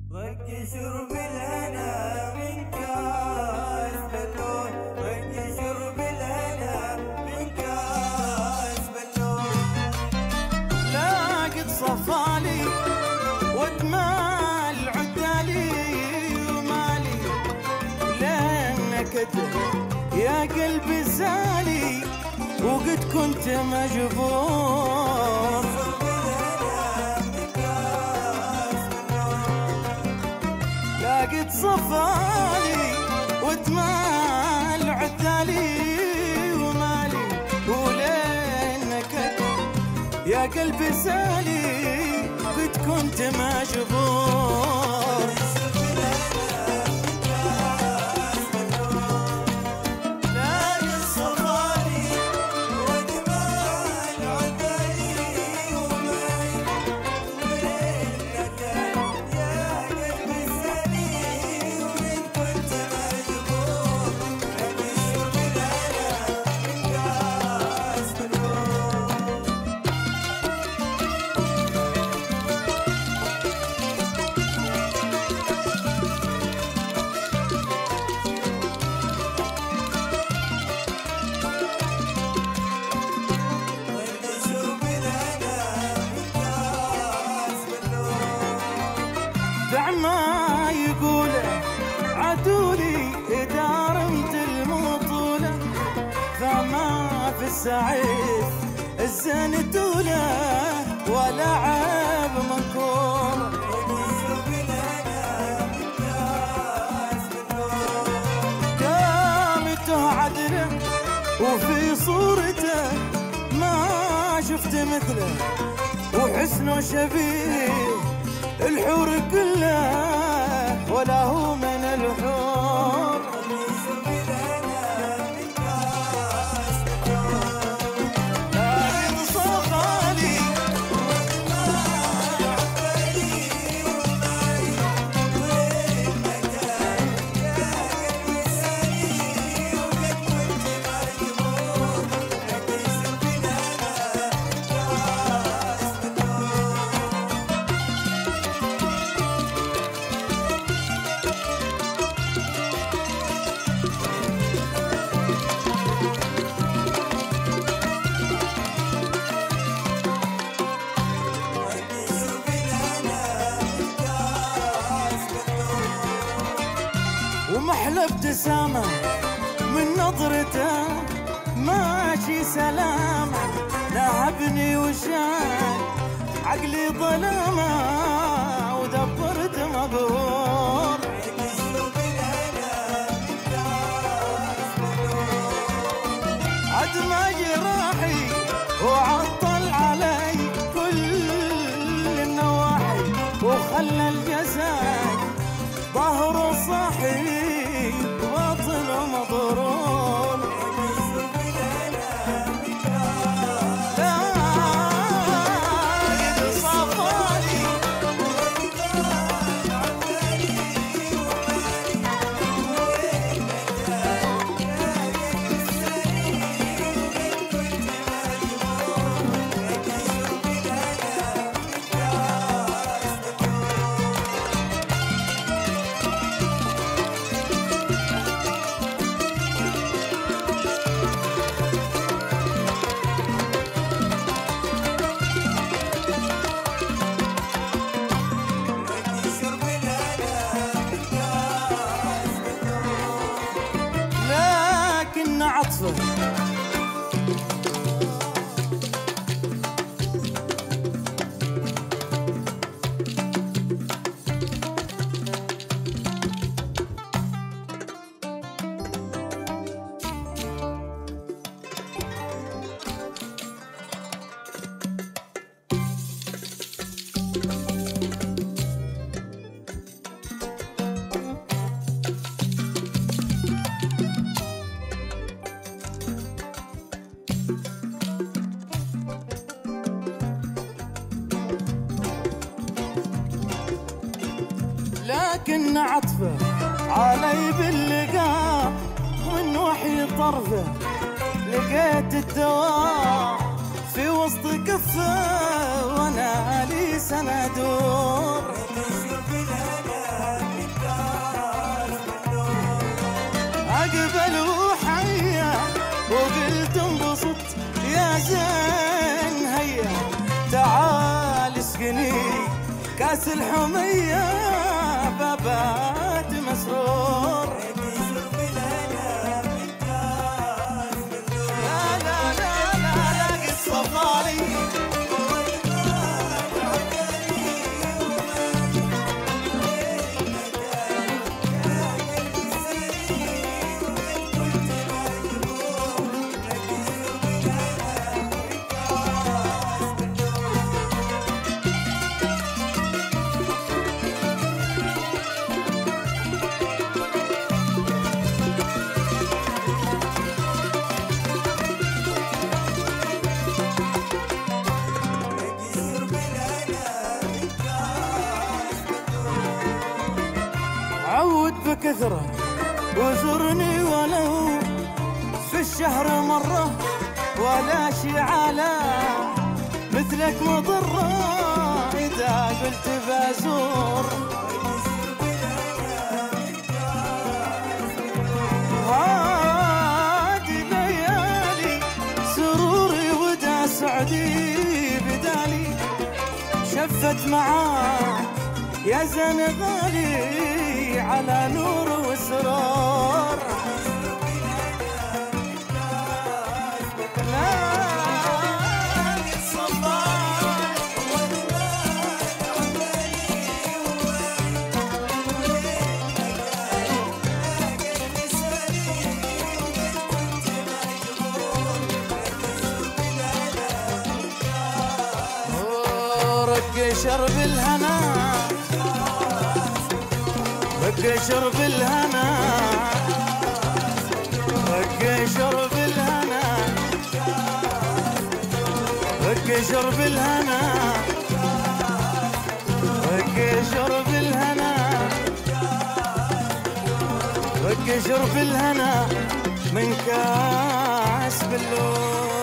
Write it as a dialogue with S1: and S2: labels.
S1: وقت شرب الهنا من كاس بلون، وقت شرب الهنا من كاس بلون.
S2: لاقت صفالي ودمع العدالي ومالي لانك يا قلبي زالي وقد كنت مجبور. لاقت صفالي ودمع العدالي ومالي ولينك يا قلبي زالي قد كنت مجبور. دع ما يقوله عدولي إذا رمت المطولة، فما في السعيد الزين توله ولا عيب منكور. قامته عدله وفي صورته ما شفت مثله، وحسنه شبيه الحور كله ولا هو من الحور. لكن صفالي ومحلى ابتسامة من نظرته ماشي سلامة، نهبني وشان عقلي ظلامة ودبرت مبهور. عد ما جراحي وعطل علي كل النواحي، وخلى الجسد ظهره صحي باطل ومضروب. لاقت صفالي عطفه لكن عطفه علي باللقاء من وحي طرفه، لقيت الدواء في وسط كفه وانا لي سندور. يا زين هيا تعال اسقني كاس الحمية بابات مسرور. لا لا لا لا لا قد صفالي عود بكثرة وزرني ولو في الشهر مرة ولا شي على مثلك مضرة إذا قلت بزور. هادي ليالي سروري ودا سعدي بدالي شفت معاك يا زين غالي على نور وسرور. لا قد صفالي رق شرب الهنا رق شرب الهنا رق شرب الهنا رق شرب الهنا رق شرب الهنا رق شرب الهنا من كاس بلور.